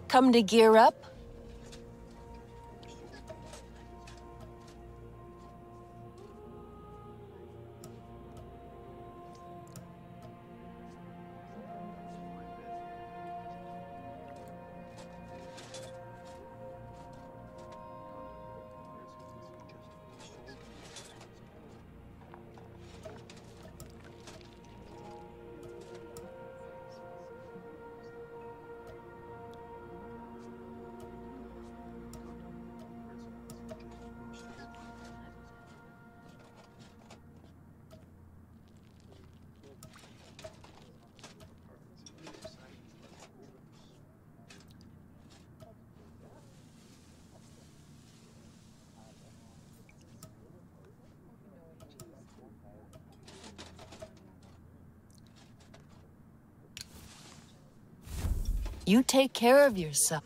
Come to gear up? You take care of yourself.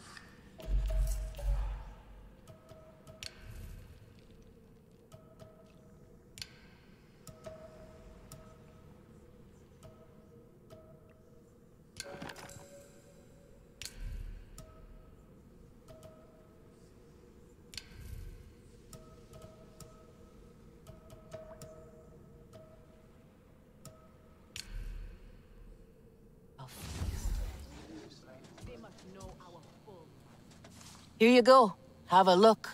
Here you go. Have a look.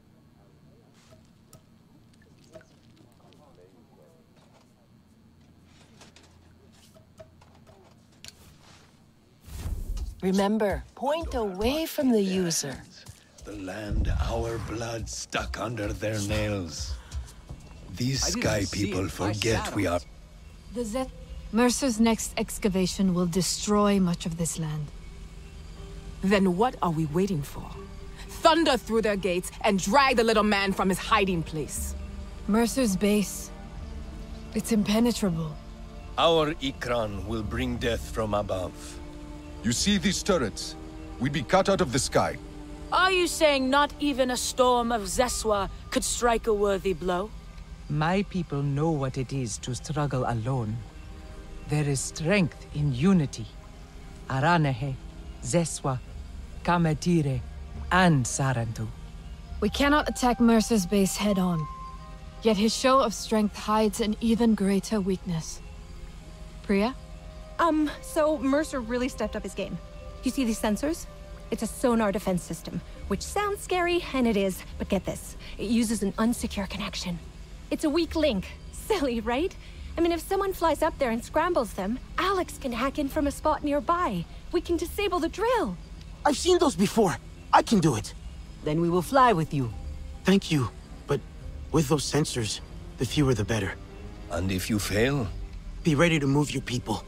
Remember, point away from the user. The land our blood stuck under their nails. These sky people forget we are... Mercer's next excavation will destroy much of this land. Then what are we waiting for? Thunder through their gates and drag the little man from his hiding place. Mercer's base. It's impenetrable. Our Ikran will bring death from above. You see these turrets? We'd be cut out of the sky. Are you saying not even a storm of Zeswa could strike a worthy blow? My people know what it is to struggle alone. There is strength in unity. Aranehe, Zeswa, Kametire, and Sarantu. We cannot attack Mercer's base head-on. Yet his show of strength hides an even greater weakness. Priya? So Mercer really stepped up his game. You see these sensors? It's a sonar defense system, which sounds scary, and it is, but get this. It uses an unsecure connection. It's a weak link. Silly, right? I mean, if someone flies up there and scrambles them, Alex can hack in from a spot nearby. We can disable the drill. I've seen those before. I can do it. Then we will fly with you. Thank you. But with those sensors, the fewer the better. And if you fail? Be ready to move your people.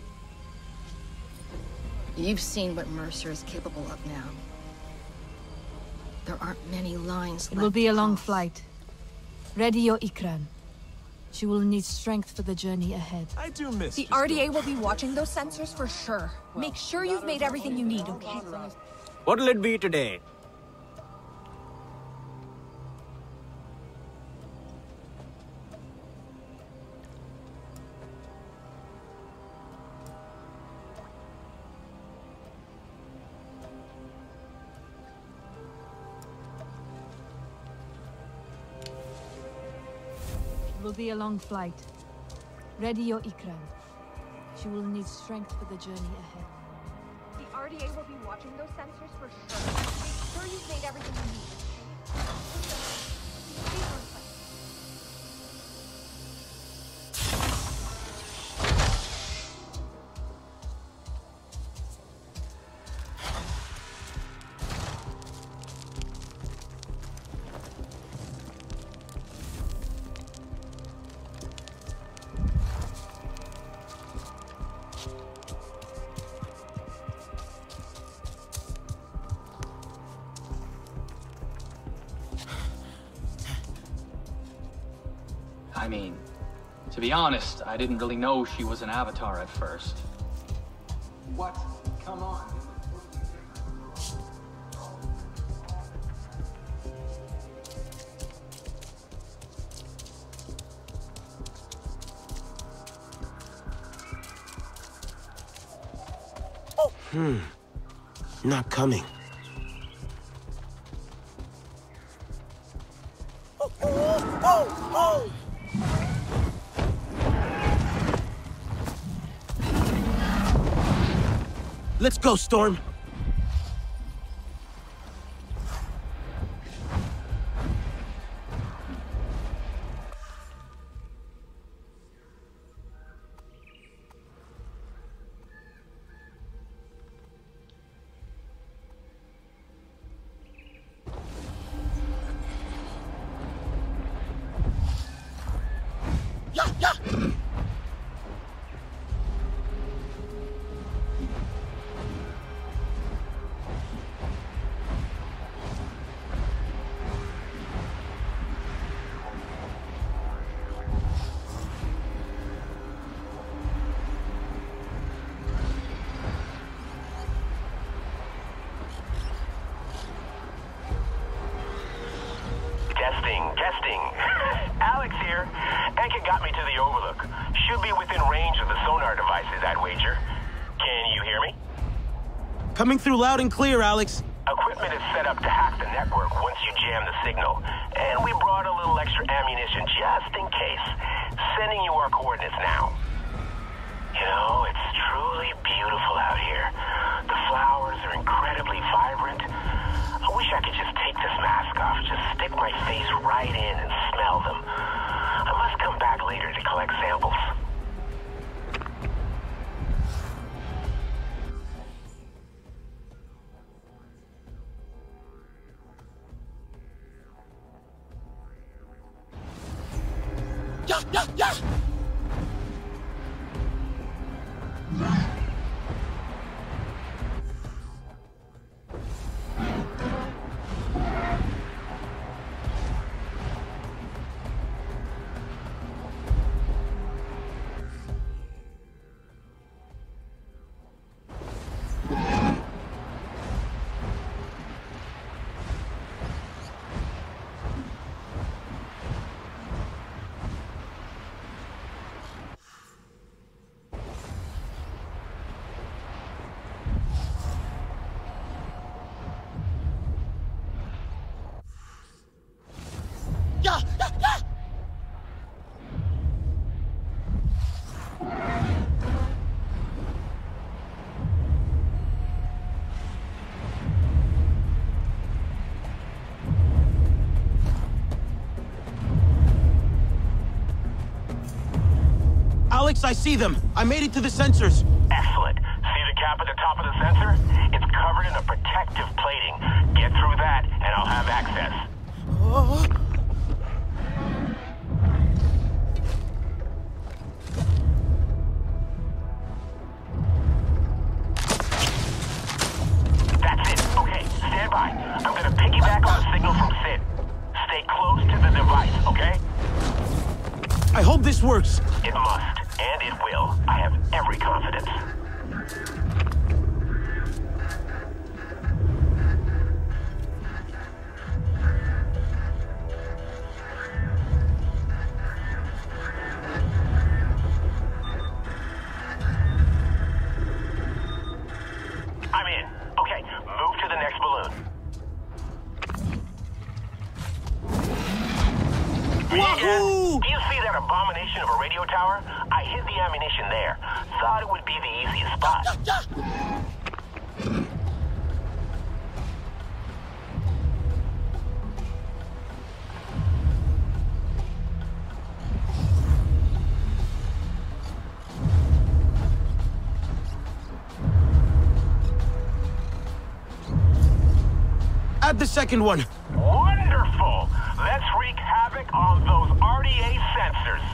You've seen what Mercer is capable of now. There aren't many lines left. It will be a long flight. Ready your Ikran. She will need strength for the journey ahead. I do miss the RDA will be watching those sensors for sure. Make sure you've made everything you need, okay? What'll it be today? It will be a long flight. Ready your Ikran. She will need strength for the journey ahead. The RDA will be watching those sensors for sure. Make sure you've made everything you need, okay? I mean, to be honest, I didn't really know she was an avatar at first. What? Come on. Not coming. Let's go, Storm. Testing. Alex here. Anka got me to the Overlook. Should be within range of the sonar devices, I'd wager. Can you hear me? Coming through loud and clear, Alex. Equipment is set up to hack the network once you jam the signal. And we brought a little extra ammunition just in case. Sending you our coordinates now. You know, it's truly beautiful out here. The flowers are incredibly vibrant. I wish I could just take this mask off, just stick my face right in and smell them. I must come back later to collect samples. Yeah! Alex, I see them. I made it to the sensors. Excellent. See the cap at the top of the sensor? It's covered in a protective plating. Get through that, and I'll have access. That's it. Okay, stand by. I'm gonna piggyback on the signal from Sid. Stay close to the device, okay? I hope this works. It must. And it will. I have every confidence. I'm in. Okay, move to the next balloon. Wahoo! Do you see that abomination of a radio tower? I hid the ammunition there. Thought it would be the easiest spot. Add the second one. Wonderful! Let's wreak havoc on those RDA sensors.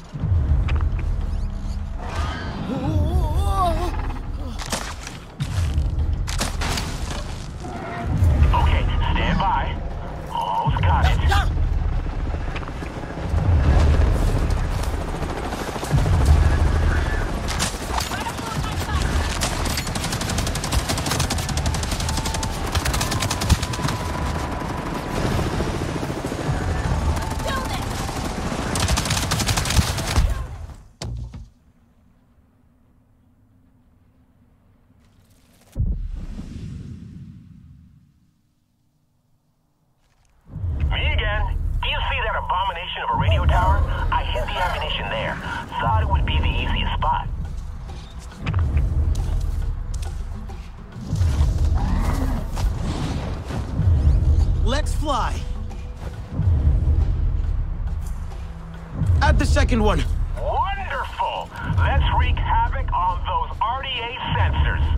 Okay, stand by. Almost got it. sparks fly! Add the second one. Wonderful! Let's wreak havoc on those RDA sensors.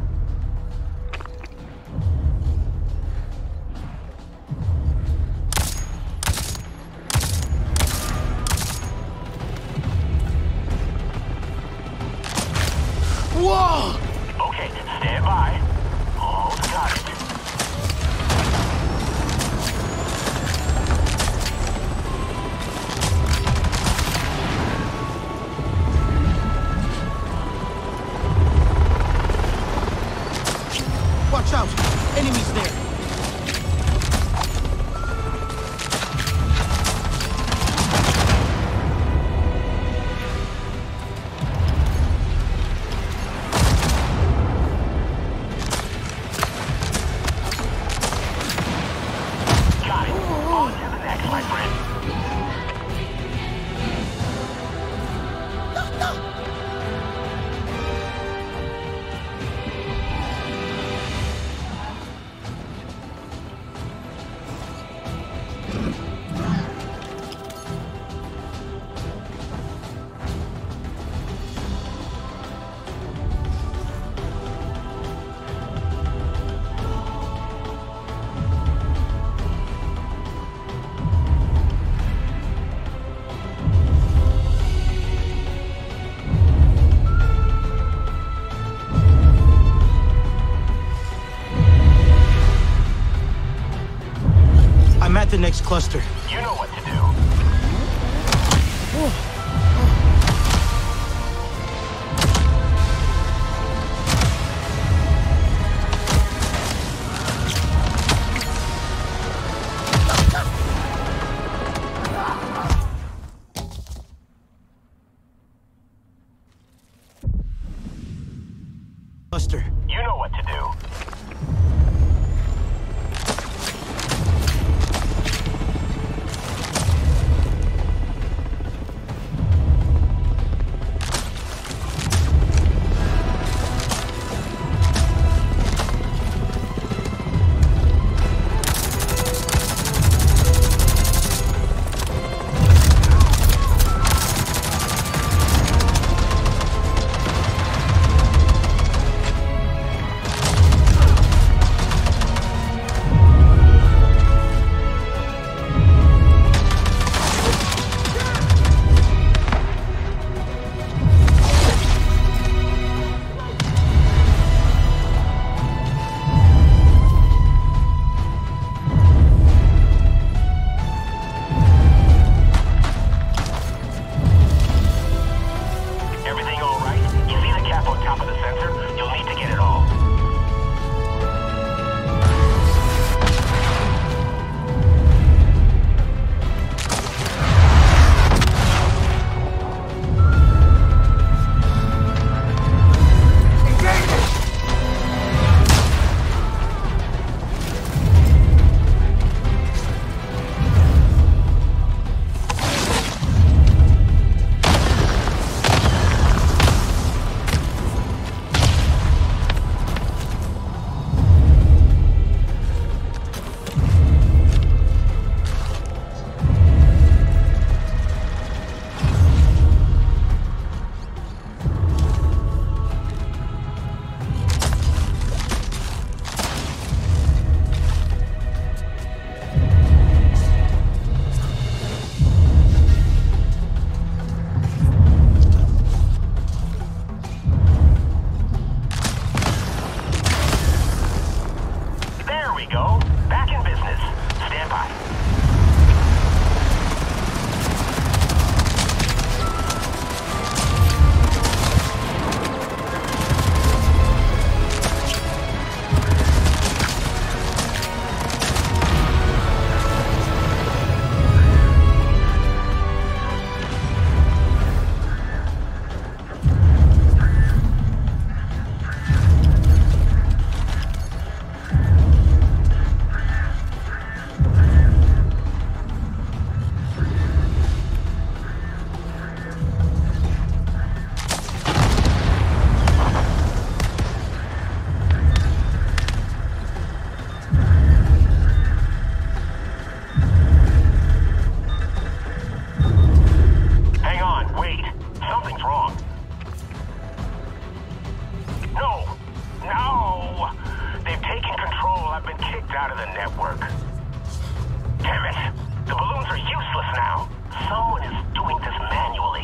Whoa! Okay, stand by. Almost got it. Watch out! Enemies there! Got it. On to the next, my friend. I'm at the next cluster. You know what to do. Cluster. You know what to do. out of the network. Damn it! The balloons are useless now. Someone is doing this manually.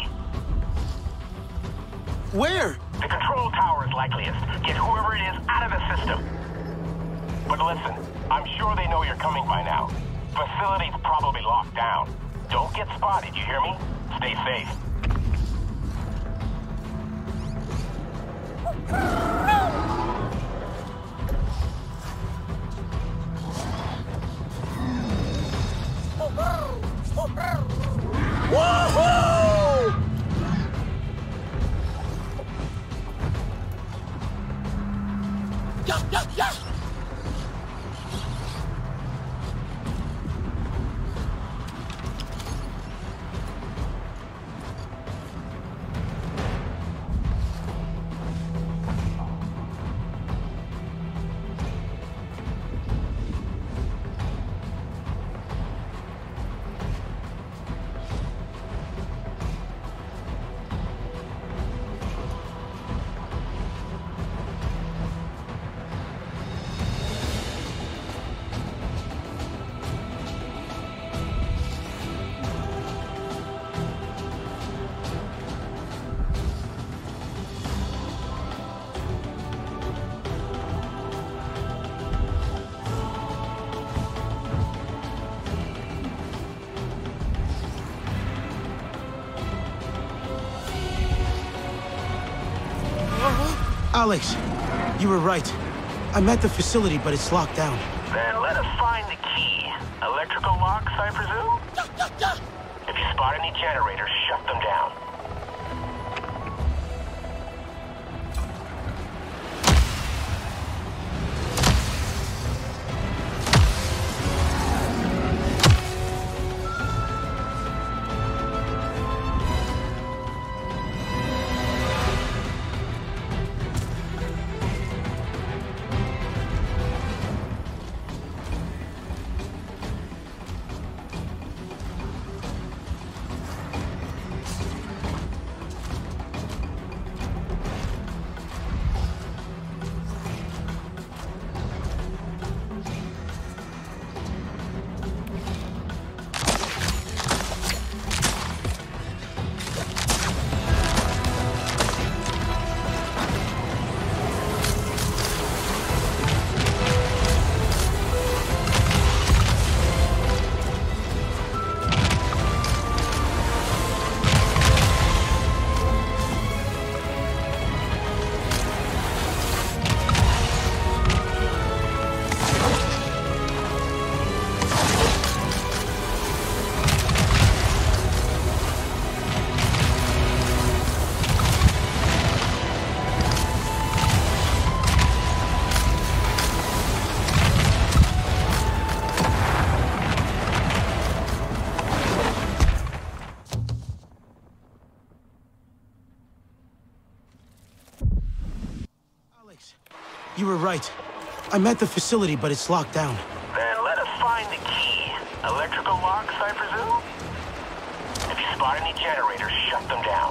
Where? The control tower is likeliest. Get whoever it is out of the system. But listen, I'm sure they know you're coming by now. Facility's probably locked down. Don't get spotted, you hear me? Stay safe. Woohoo! Yeah, yeah, yeah! Alex, you were right. I'm at the facility, but it's locked down. Then let us find the key. Electrical locks, I presume? If you spot any generators, shut them down. You were right. I'm at the facility, but it's locked down. Then let us find the key. Electrical locks, I presume? If you spot any generators, shut them down.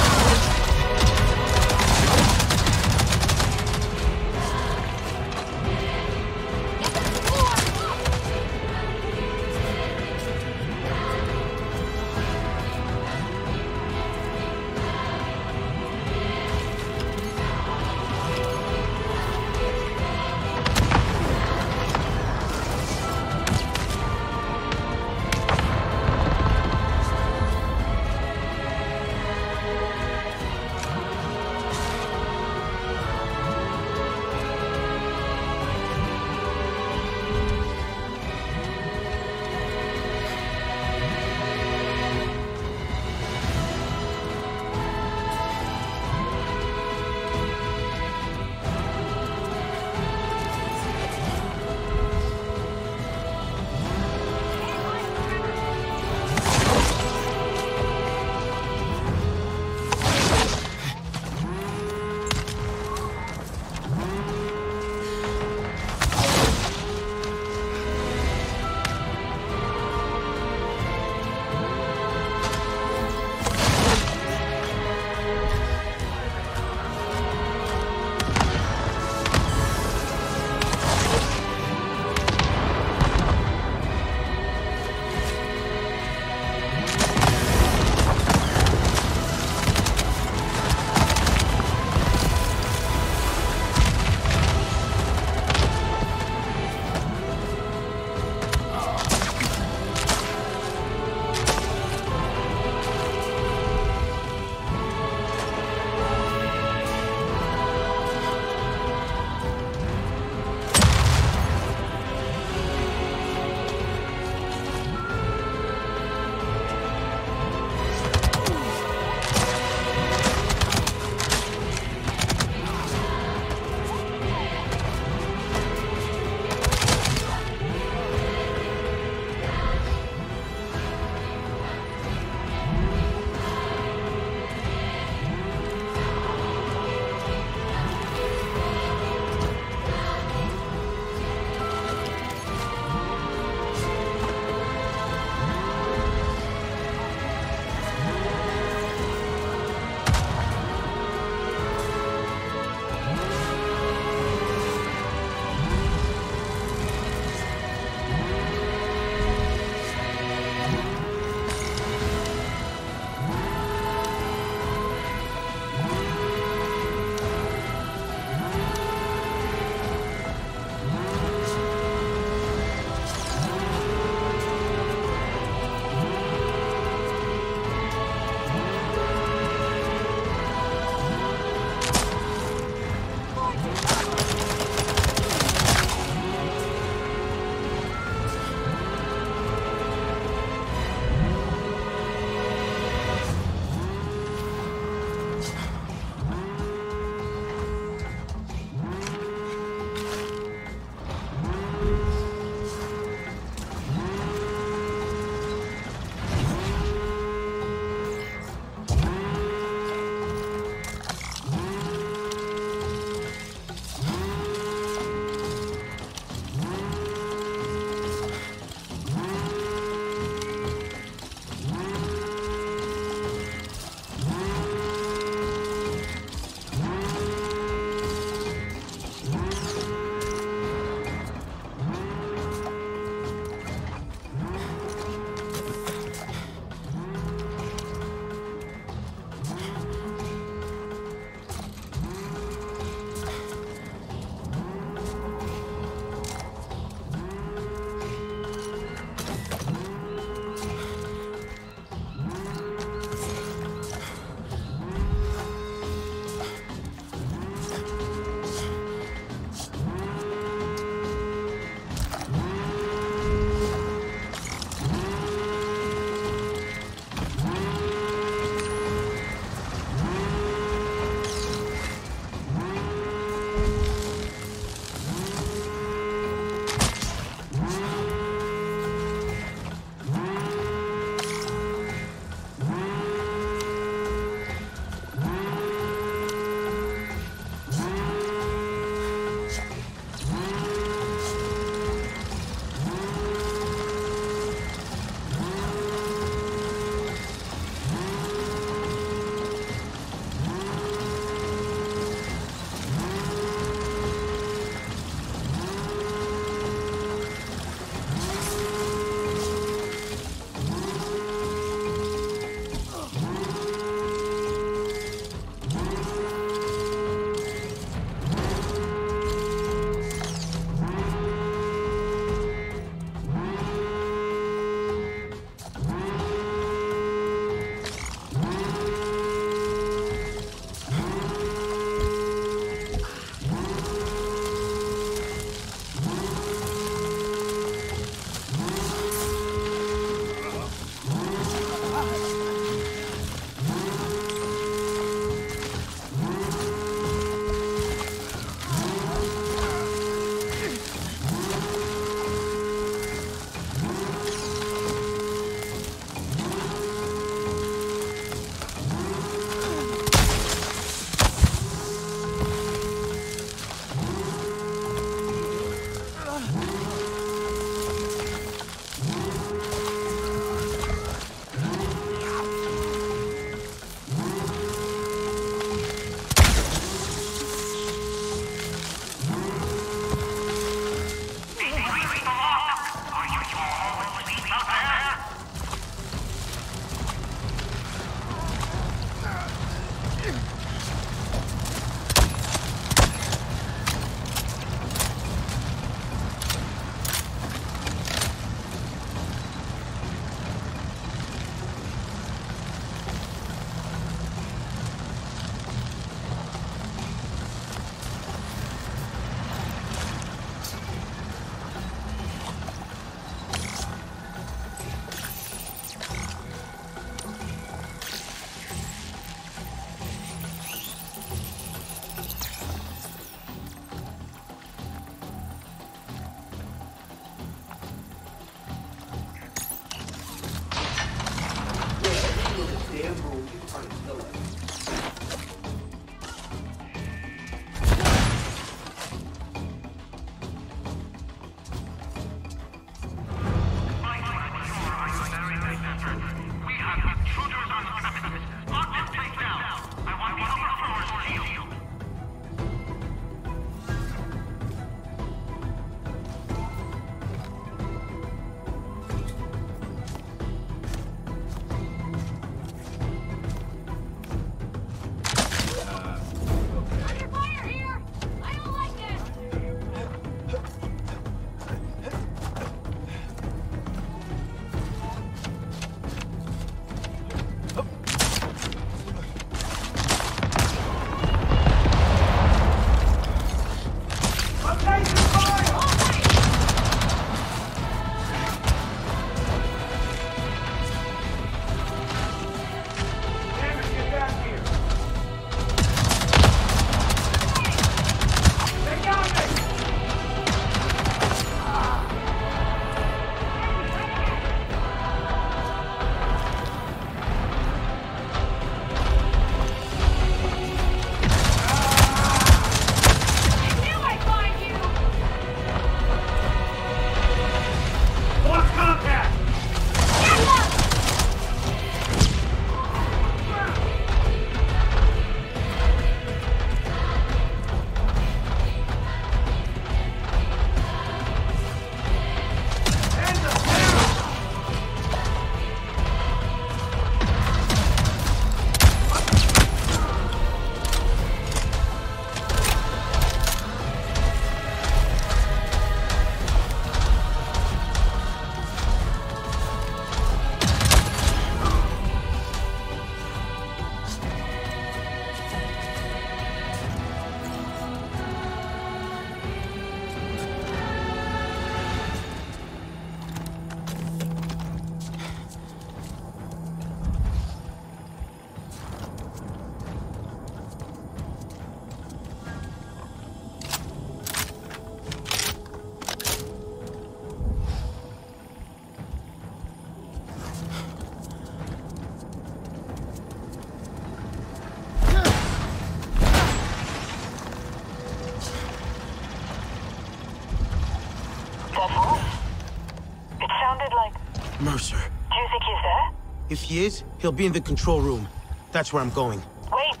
think he's there? If he is, he'll be in the control room. That's where I'm going. Wait!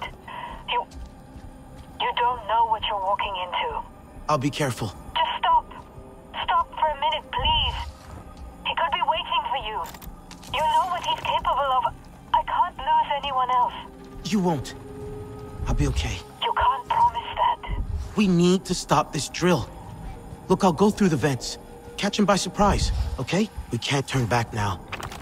You don't know what you're walking into. I'll be careful. Just stop. Stop for a minute, please. He could be waiting for you. You know what he's capable of. I can't lose anyone else. You won't. I'll be okay. You can't promise that. We need to stop this drill. Look, I'll go through the vents. Catch him by surprise, okay? We can't turn back now.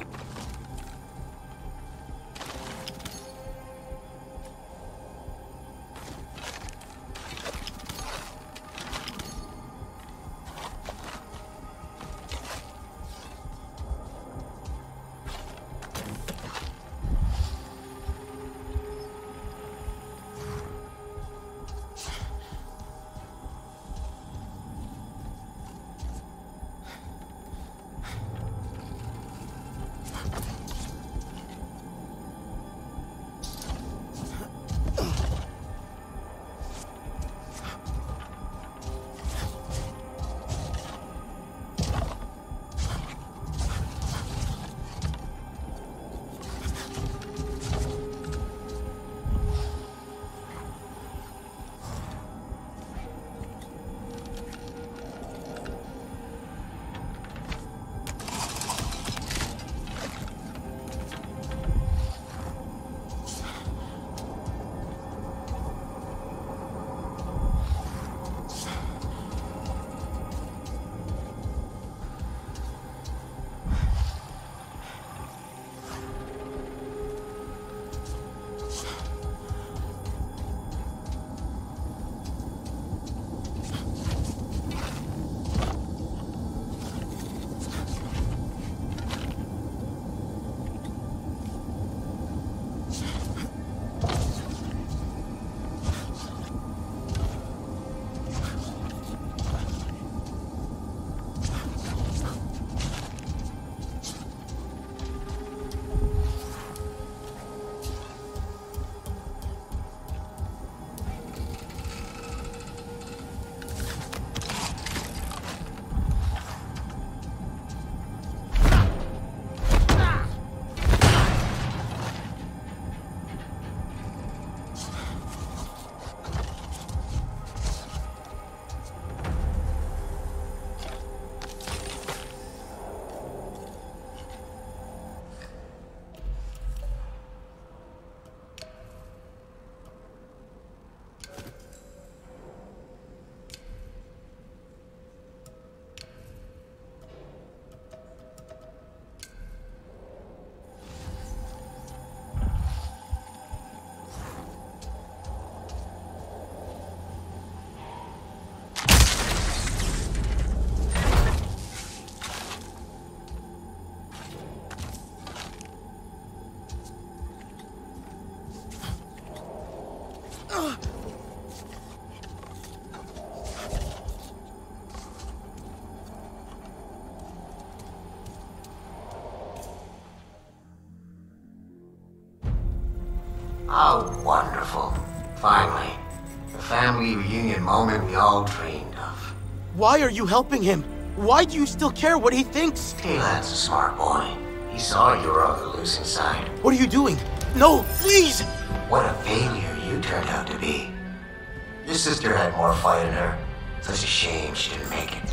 Oh, wonderful. Finally. The family reunion moment we all dreamed of. Why are you helping him? Why do you still care what he thinks? Taylor's a smart boy. He saw you were on the losing side. What are you doing? No, please! What a failure you turned out to be. Your sister had more fight in her. Such a shame she didn't make it.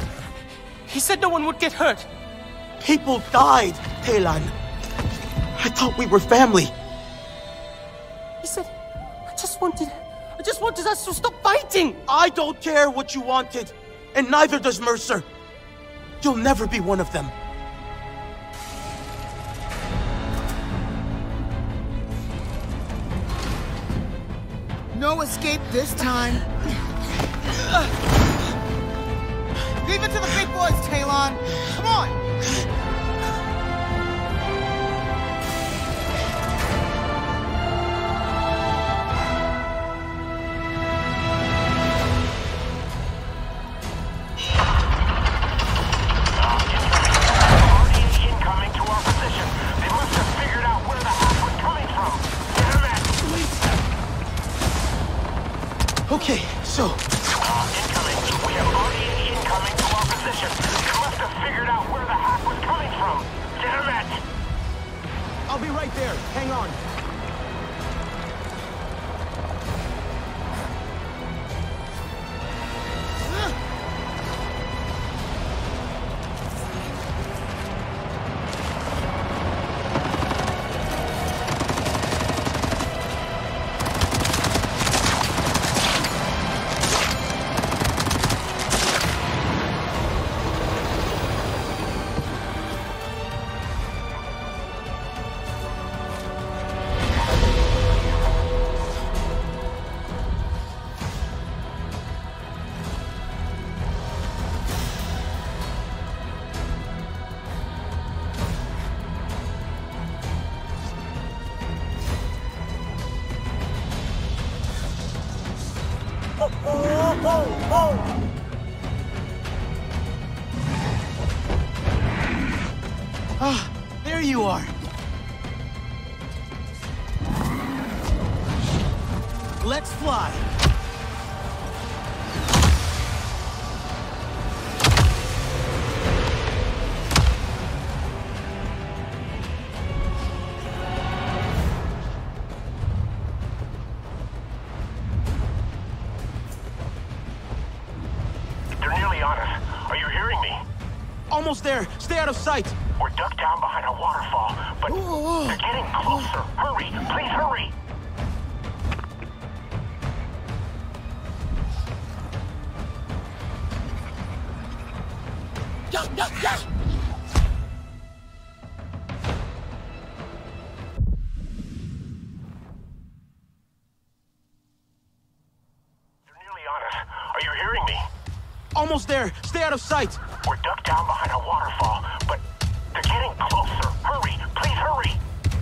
He said no one would get hurt. People died, Taylor. I thought we were family. He said, I just wanted us to stop fighting. I don't care what you wanted, and neither does Mercer. You'll never be one of them. No escape this time. Leave it to the big boys, Talon. Come on. Okay, so... Incoming. We have RDA incoming to our position. They must have figured out where the hack was coming from. Damn it! I'll be right there. Hang on. Ah, there you are. Let's fly. They're nearly on us. Are you hearing me? Almost there. Stay out of sight. We're ducked down behind a waterfall, but they're getting closer. Hurry, please hurry. They're nearly on us. Are you hearing me? Almost there. Stay out of sight. We're ducked down behind a waterfall, but they're getting closer. Hurry, please hurry.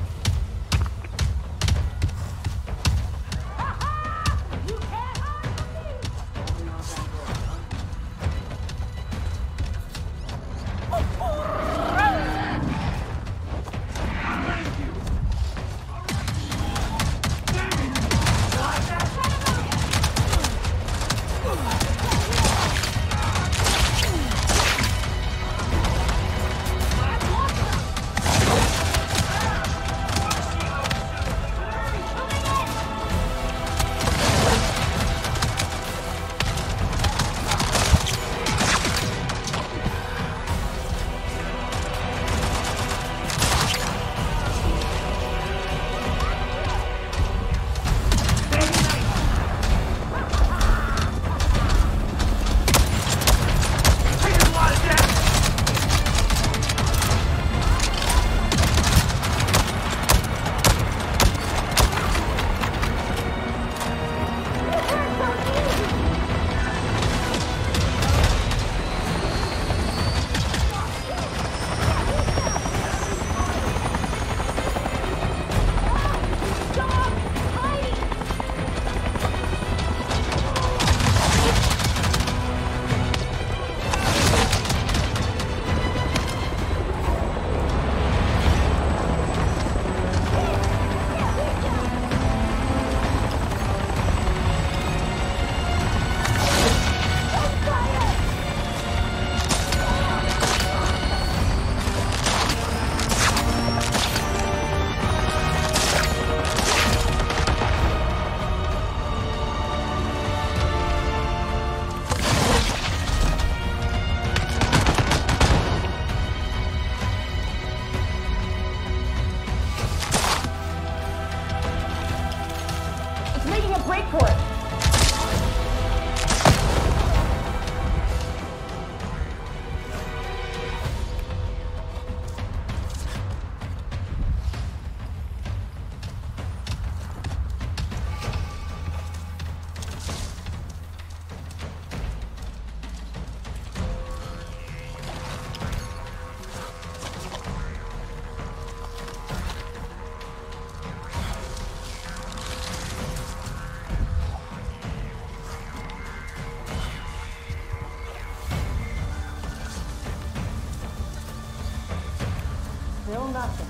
Still nothing.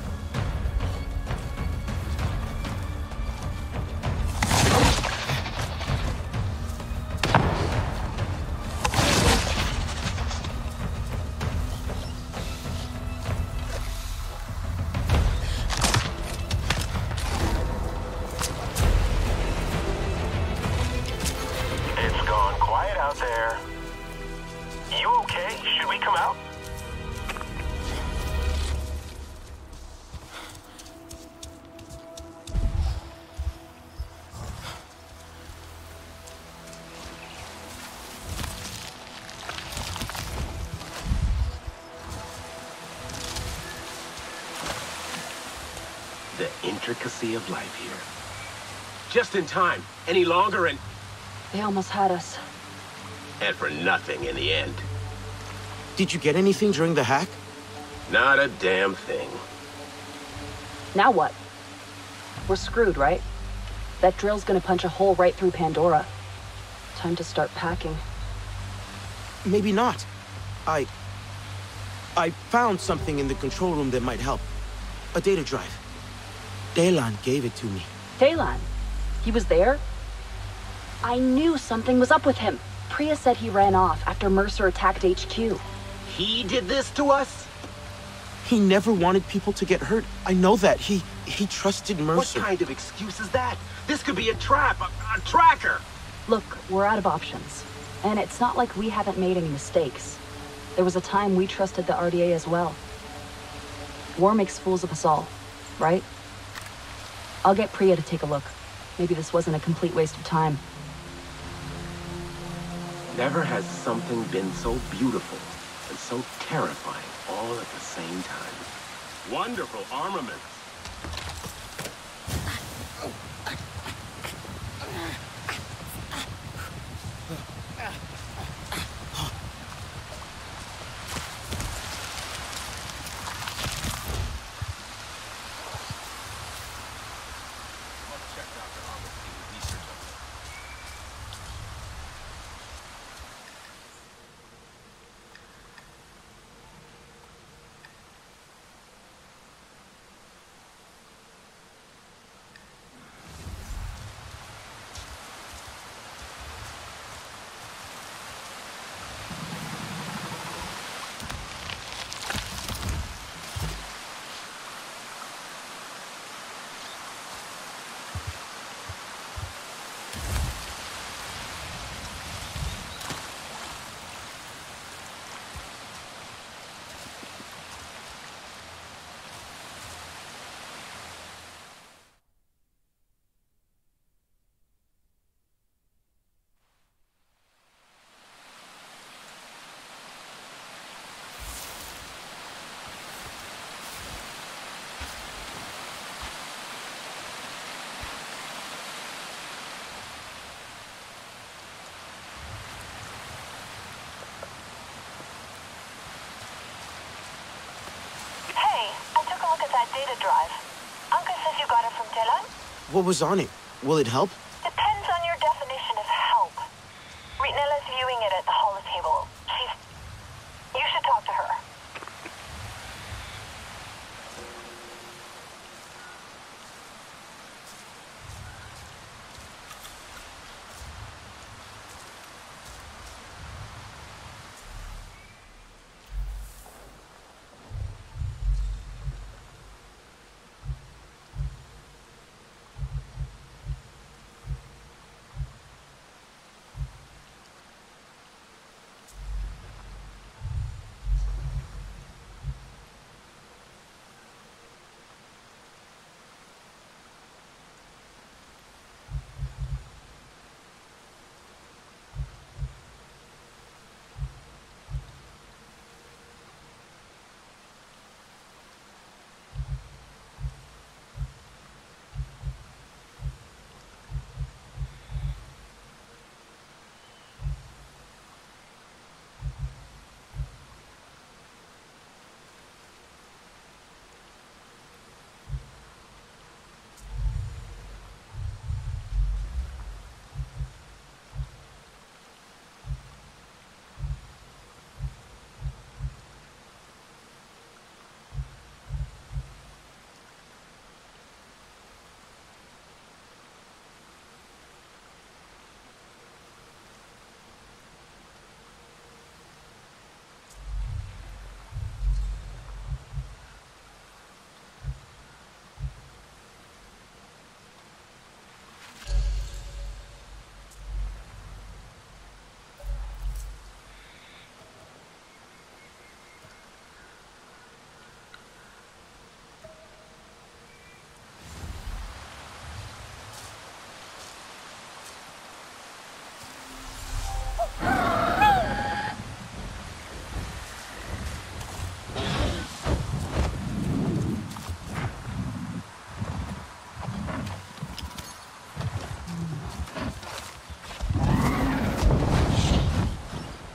the intricacy of life here. Just in time. Any longer and... They almost had us. And for nothing in the end. Did you get anything during the hack? Not a damn thing. Now what? We're screwed, right? That drill's gonna punch a hole right through Pandora. Time to start packing. Maybe not. I found something in the control room that might help. A data drive. Telan gave it to me. Telan? He was there? I knew something was up with him. Priya said he ran off after Mercer attacked HQ. He did this to us? He never wanted people to get hurt. I know that. He trusted Mercer. What kind of excuse is that? This could be a trap, a tracker. Look, we're out of options. And it's not like we haven't made any mistakes. There was a time we trusted the RDA as well. War makes fools of us all, right? I'll get Priya to take a look. Maybe this wasn't a complete waste of time. Never has something been so beautiful and so terrifying all at the same time. Wonderful armaments. Data drive. Uncle says you got it from Telan? What was on it? Will it help? Depends on your definition of help. Rina's viewing it at the holotable. You should talk to her.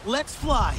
Let's fly!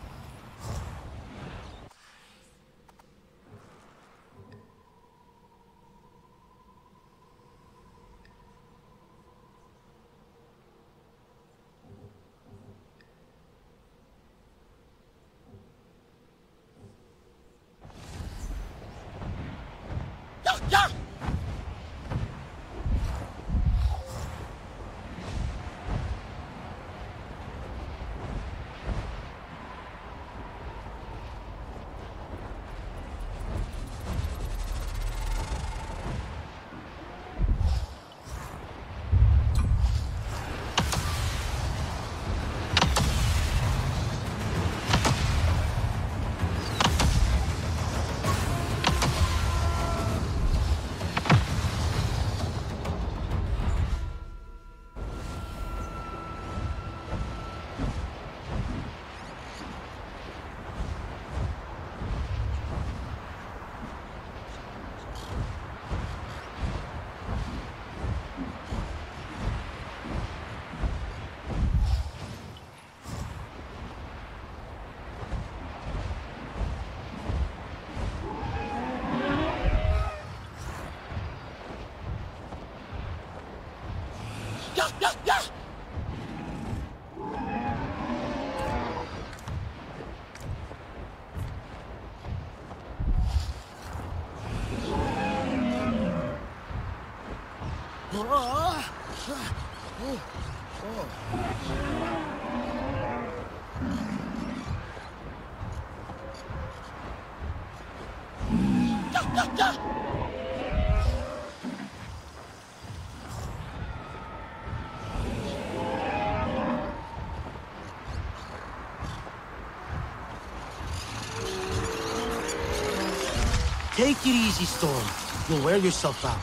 Take it easy, Storm. You'll wear yourself out.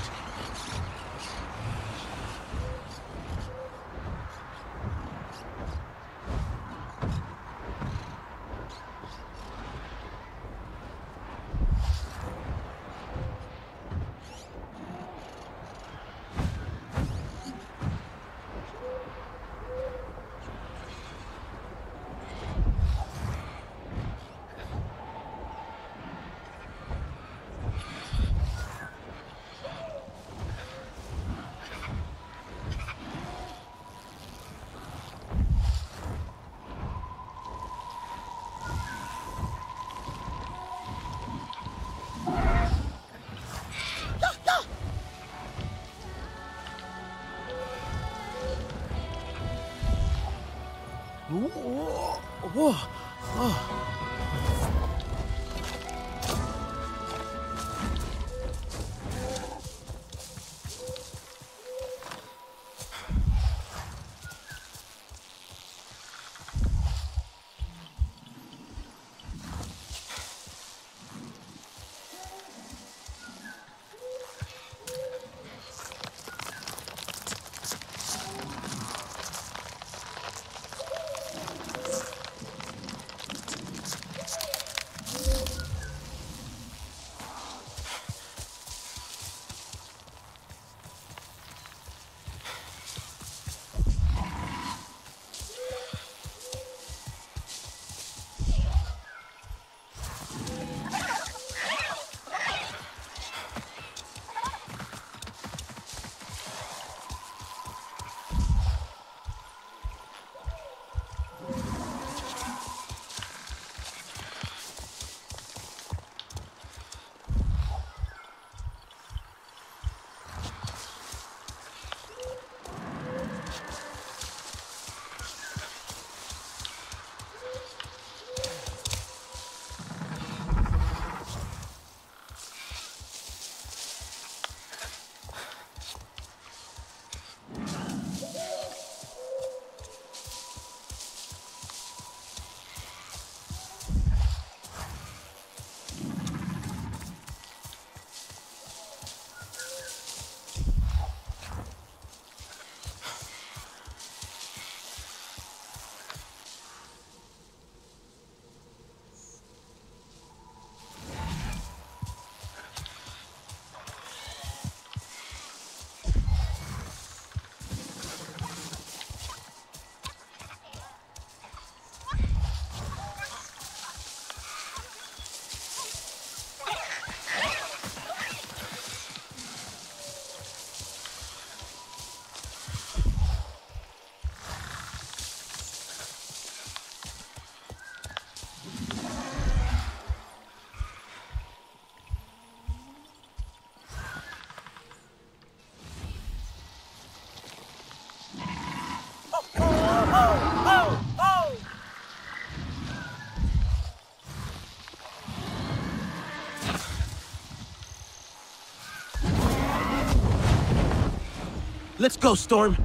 Let's go, Storm.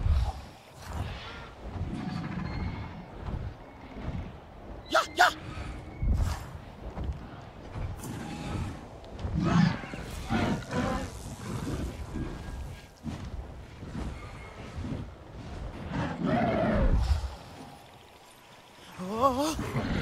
Yeah, yeah. Oh.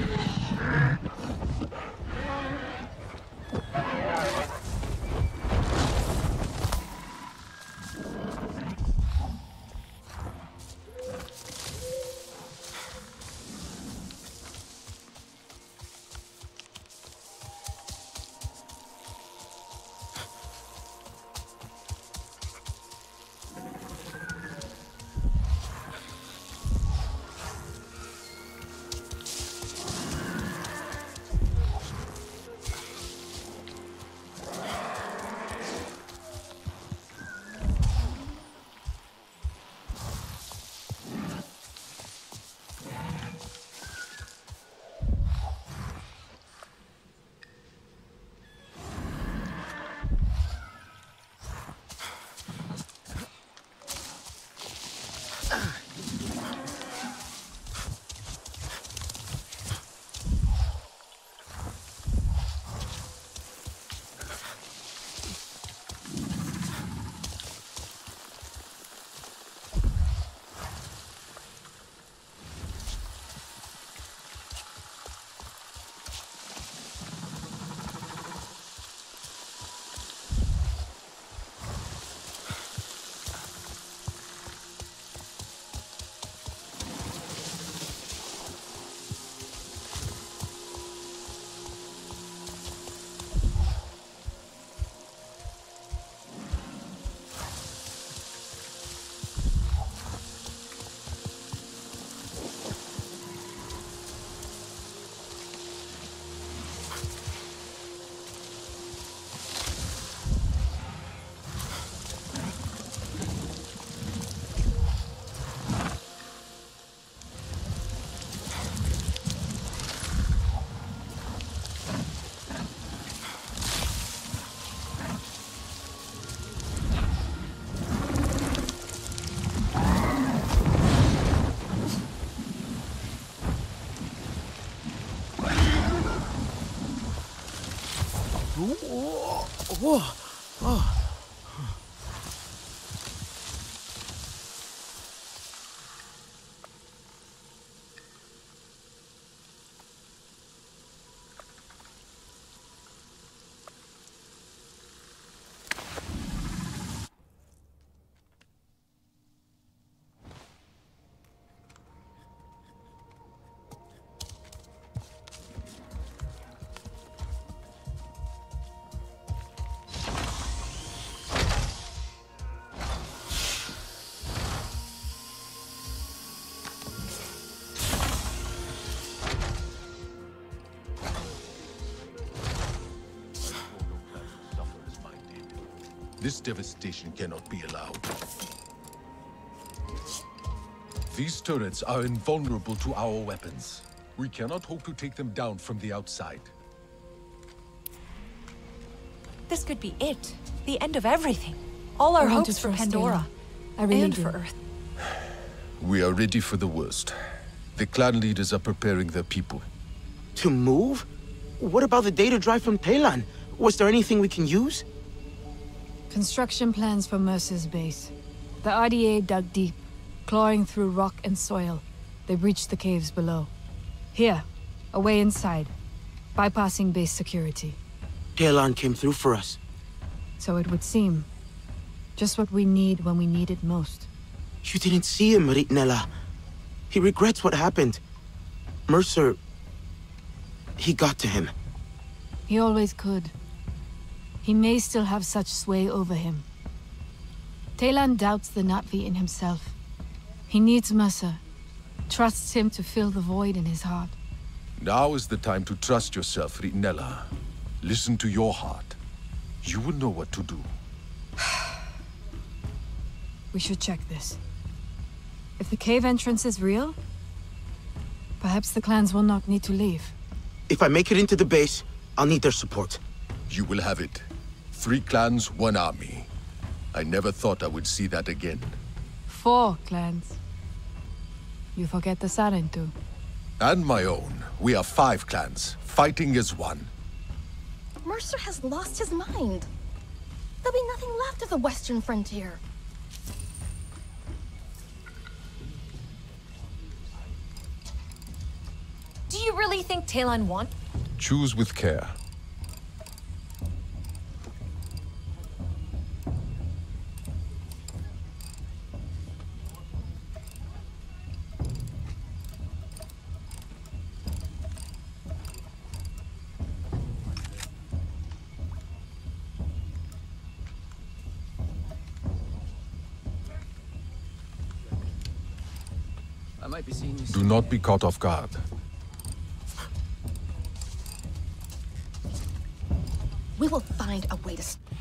Whoa. Oh. This devastation cannot be allowed. These turrets are invulnerable to our weapons. We cannot hope to take them down from the outside. This could be it. The end of everything. All our hopes for Pandora. I really and do. for Earth. We are ready for the worst. The clan leaders are preparing their people. To move? What about the data drive from Telan? Was there anything we can use? Construction plans for Mercer's base. The RDA dug deep, clawing through rock and soil. They breached the caves below. Here, a way inside, bypassing base security. Telan came through for us. So it would seem. Just what we need when we need it most. You didn't see him, Ritnella. He regrets what happened. Mercer... he got to him. He always could. He may still have such sway over him. Telan doubts the Na'vi in himself. He needs Mercer. Trusts him to fill the void in his heart. Now is the time to trust yourself, Ritnella. Listen to your heart. You will know what to do. We should check this. If the cave entrance is real, perhaps the clans will not need to leave. If I make it into the base, I'll need their support. You will have it. 3 clans, 1 army. I never thought I would see that again. 4 clans. You forget the Sarin too. And my own. We are 5 clans, fighting as one. Mercer has lost his mind. There'll be nothing left of the Western Frontier. Do you really think Talon won? Choose with care. Do not be caught off guard. We will find a way to...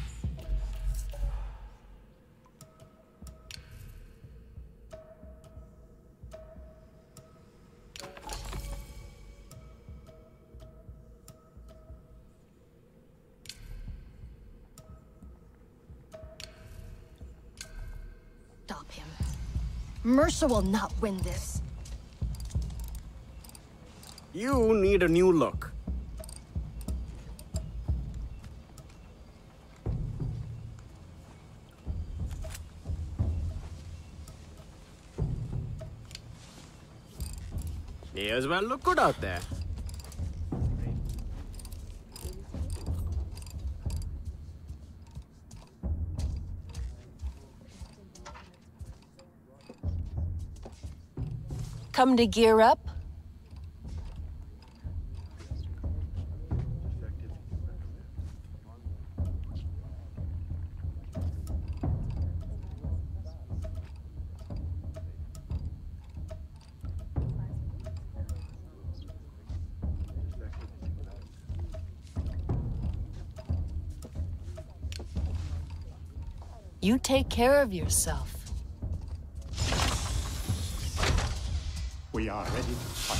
Stop him. Mercer will not win this. You need a new look. May as well look good out there. Come to gear up? You take care of yourself. We are ready to fight.